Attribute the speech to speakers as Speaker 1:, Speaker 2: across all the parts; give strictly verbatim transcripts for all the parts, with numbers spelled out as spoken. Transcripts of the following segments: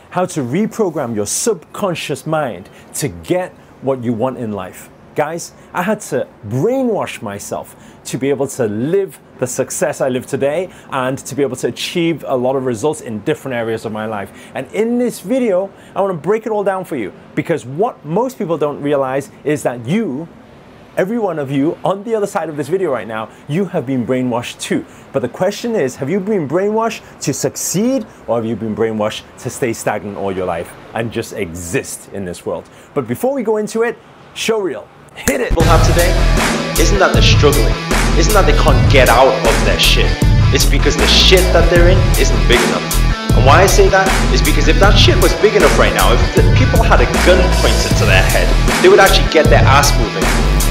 Speaker 1: how to reprogram your subconscious mind to get what you want in life. Guys, I had to brainwash myself to be able to live the success I live today and to be able to achieve a lot of results in different areas of my life. And in this video, I want to break it all down for you, because what most people don't realize is that you, every one of you on the other side of this video right now, you have been brainwashed too. But the question is, have you been brainwashed to succeed, or have you been brainwashed to stay stagnant all your life and just exist in this world? But before we go into it, show reel. Hit it!
Speaker 2: People have today isn't that they're struggling, isn't that they can't get out of their shit. It's because the shit that they're in isn't big enough. And why I say that is because if that shit was big enough right now, if the people had a gun pointed to their head, they would actually get their ass moving.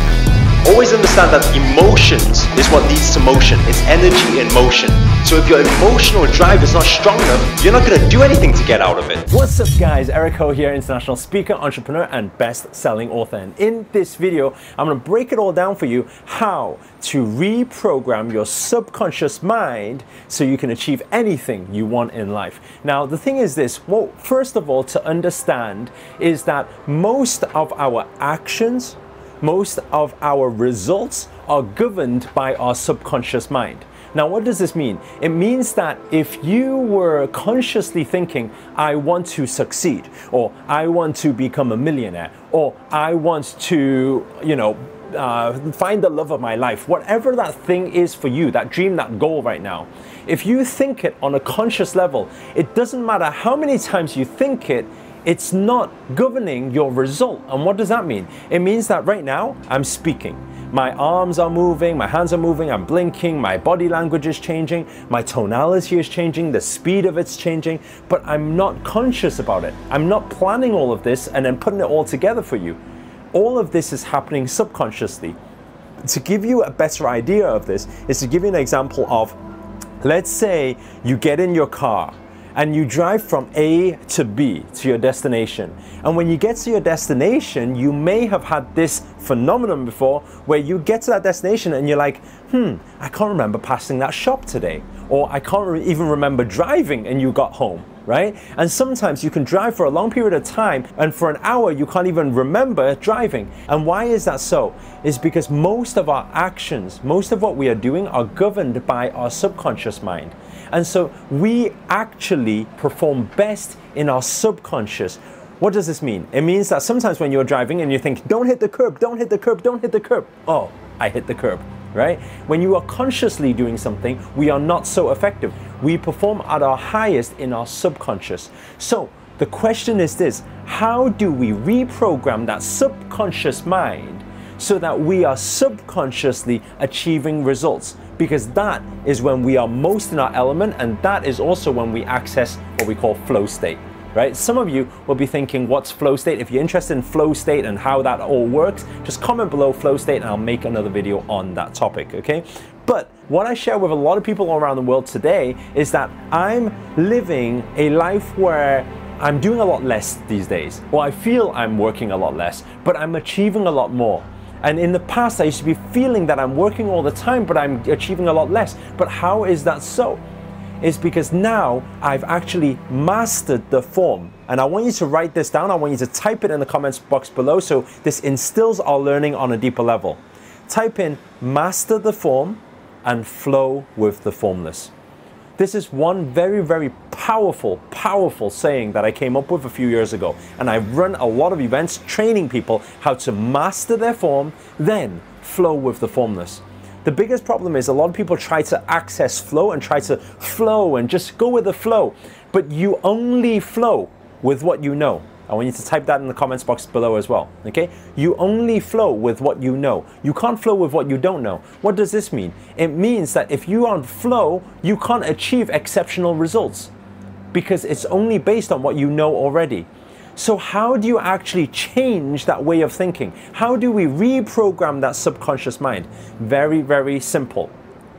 Speaker 2: Always understand that emotions is what leads to motion. It's energy in motion. So if your emotional drive is not strong enough, you're not going to do anything to get out of it.
Speaker 1: What's up guys, Eric Ho here, international speaker, entrepreneur and best-selling author. And in this video, I'm going to break it all down for you how to reprogram your subconscious mind so you can achieve anything you want in life. Now, the thing is this, well, first of all, to understand is that most of our actions, most of our results are governed by our subconscious mind. Now, what does this mean? It means that if you were consciously thinking, I want to succeed, or I want to become a millionaire, or I want to, you know, uh, find the love of my life, whatever that thing is for you, that dream, that goal right now, if you think it on a conscious level, it doesn't matter how many times you think it, it's not governing your result. And what does that mean? It means that right now I'm speaking. My arms are moving, my hands are moving, I'm blinking, my body language is changing, my tonality is changing, the speed of it's changing, but I'm not conscious about it. I'm not planning all of this and then putting it all together for you. All of this is happening subconsciously. To give you a better idea of this is to give you an example of, let's say you get in your car and you drive from A to B to your destination. And when you get to your destination, you may have had this phenomenon before where you get to that destination and you're like, hmm, I can't remember passing that shop today. Or I can't re- even remember driving, and you got home, right? And sometimes you can drive for a long period of time and for an hour you can't even remember driving. And why is that so? It's because most of our actions, most of what we are doing are governed by our subconscious mind. And so we actually perform best in our subconscious. What does this mean? It means that sometimes when you're driving and you think, don't hit the curb, don't hit the curb, don't hit the curb. Oh, I hit the curb, right? When you are consciously doing something, we are not so effective. We perform at our highest in our subconscious. So the question is this, how do we reprogram that subconscious mind so that we are subconsciously achieving results? Because that is when we are most in our element, and that is also when we access what we call flow state, right? Some of you will be thinking, what's flow state? If you're interested in flow state and how that all works, just comment below flow state and I'll make another video on that topic, okay? But what I share with a lot of people all around the world today is that I'm living a life where I'm doing a lot less these days, or I feel I'm working a lot less, but I'm achieving a lot more. And in the past, I used to be feeling that I'm working all the time, but I'm achieving a lot less. But how is that so? It's because now I've actually mastered the form. And I want you to write this down. I want you to type it in the comments box below so this instills our learning on a deeper level. Type in master the form and flow with the formless. This is one very, very powerful, powerful saying that I came up with a few years ago. And I've run a lot of events training people how to master their form, then flow with the formless. The biggest problem is a lot of people try to access flow and try to flow and just go with the flow. But you only flow with what you know. I want you to type that in the comments box below as well, okay? You only flow with what you know. You can't flow with what you don't know. What does this mean? It means that if you are on flow, you can't achieve exceptional results because it's only based on what you know already. So how do you actually change that way of thinking? How do we reprogram that subconscious mind? Very, very simple.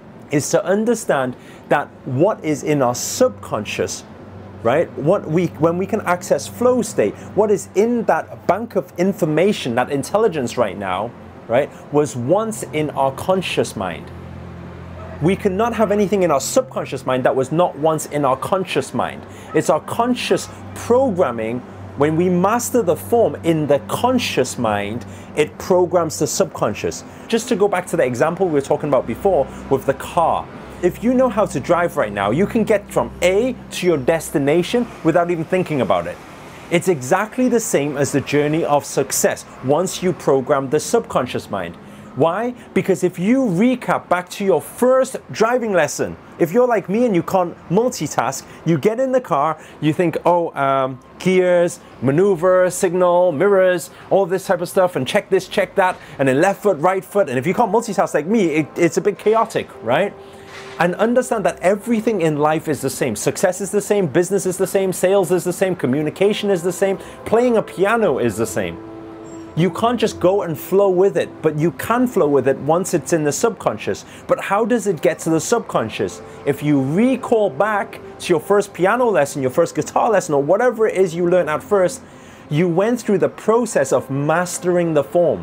Speaker 1: Is to understand that what is in our subconscious, right? What we, when we can access flow state, what is in that bank of information, that intelligence right now, right, was once in our conscious mind. we cannot have anything in our subconscious mind that was not once in our conscious mind. It's our conscious programming. When we master the form in the conscious mind, it programs the subconscious. Just to go back to the example we were talking about before with the car. If you know how to drive right now, you can get from A to your destination without even thinking about it. It's exactly the same as the journey of success once you program the subconscious mind. Why? Because if you recap back to your first driving lesson, if you're like me and you can't multitask, you get in the car, you think, oh, um, gears, maneuver, signal, mirrors, all this type of stuff, and check this, check that, and then left foot, right foot, and if you can't multitask like me, it, it's a bit chaotic, right? And understand that everything in life is the same. Success is the same, business is the same, sales is the same, communication is the same, playing a piano is the same. You can't just go and flow with it, but you can flow with it once it's in the subconscious. But how does it get to the subconscious? If you recall back to your first piano lesson, your first guitar lesson, or whatever it is you learned at first, you went through the process of mastering the form.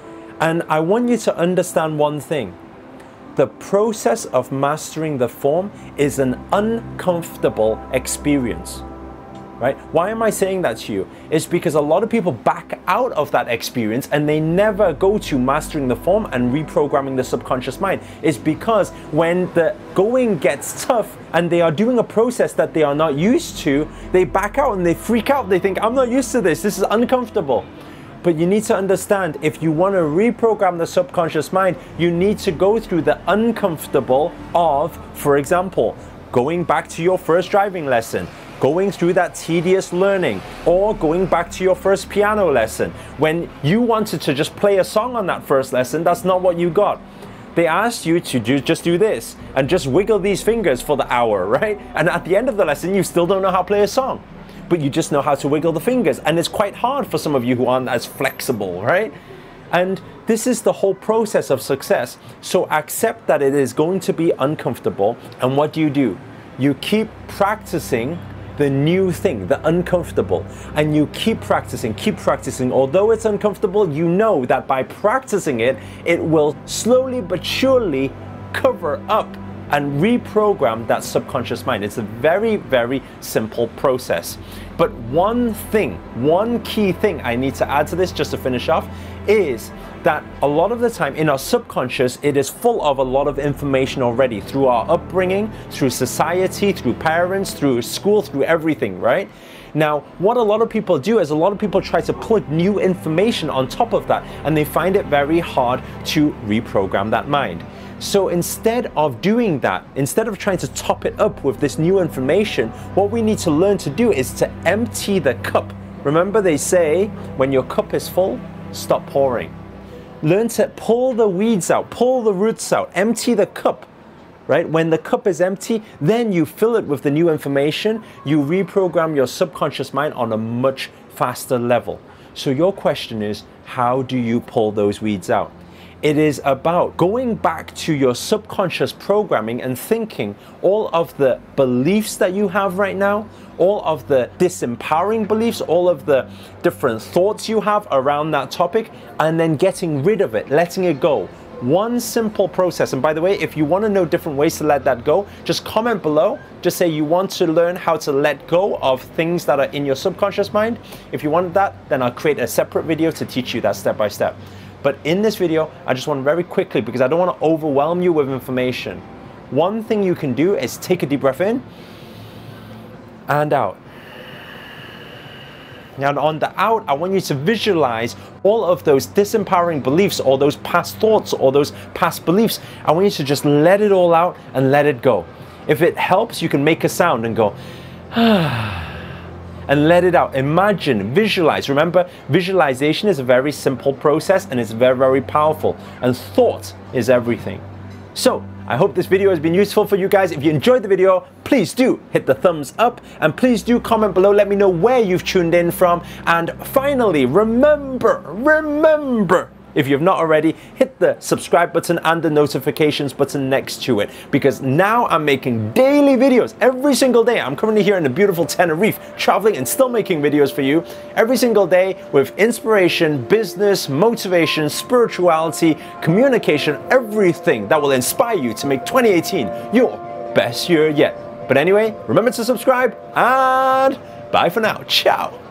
Speaker 1: And I want you to understand one thing. The process of mastering the form is an uncomfortable experience. Right? Why am I saying that to you? It's because a lot of people back out of that experience and they never go to mastering the form and reprogramming the subconscious mind. It's because when the going gets tough and they are doing a process that they are not used to, they back out and they freak out. They think, I'm not used to this. This is uncomfortable. But you need to understand, if you want to reprogram the subconscious mind, you need to go through the uncomfortable of, for example, going back to your first driving lesson, going through that tedious learning, or going back to your first piano lesson. When you wanted to just play a song on that first lesson, that's not what you got. They asked you to do, just do this and just wiggle these fingers for the hour, right? And at the end of the lesson, you still don't know how to play a song, but you just know how to wiggle the fingers. And it's quite hard for some of you who aren't as flexible, right? And this is the whole process of success. So accept that it is going to be uncomfortable. And what do you do? You keep practicing the new thing, the uncomfortable, and you keep practicing, keep practicing. Although it's uncomfortable, you know that by practicing it, it will slowly but surely cover up and reprogram that subconscious mind. It's a very, very simple process. But one thing, one key thing I need to add to this just to finish off is that a lot of the time in our subconscious, it is full of a lot of information already through our upbringing, through society, through parents, through school, through everything, right? Now, what a lot of people do is a lot of people try to put new information on top of that, and they find it very hard to reprogram that mind. So instead of doing that, instead of trying to top it up with this new information, what we need to learn to do is to empty the cup. Remember, they say, when your cup is full, stop pouring. Learn to pull the weeds out, pull the roots out, empty the cup, right? When the cup is empty, then you fill it with the new information. You reprogram your subconscious mind on a much faster level. So your question is, how do you pull those weeds out? It is about going back to your subconscious programming and thinking all of the beliefs that you have right now, all of the disempowering beliefs, all of the different thoughts you have around that topic, and then getting rid of it, letting it go. One simple process. And by the way, if you want to know different ways to let that go, just comment below. Just say you want to learn how to let go of things that are in your subconscious mind. If you want that, then I'll create a separate video to teach you that step by step. But in this video, I just want very quickly, because I don't want to overwhelm you with information. One thing you can do is take a deep breath in and out. And on the out, I want you to visualize all of those disempowering beliefs, or those past thoughts, or those past beliefs. I want you to just let it all out and let it go. If it helps, you can make a sound and go, ah. And let it out. Imagine, visualize. Remember, visualization is a very simple process and it's very, very powerful. And thought is everything. So, I hope this video has been useful for you guys. If you enjoyed the video, please do hit the thumbs up and please do comment below. Let me know where you've tuned in from. And finally, remember, remember, if you've not already, hit the subscribe button and the notifications button next to it, because now I'm making daily videos every single day. I'm currently here in the beautiful Tenerife, traveling and still making videos for you every single day with inspiration, business, motivation, spirituality, communication, everything that will inspire you to make twenty eighteen your best year yet. But anyway, remember to subscribe, and bye for now. Ciao.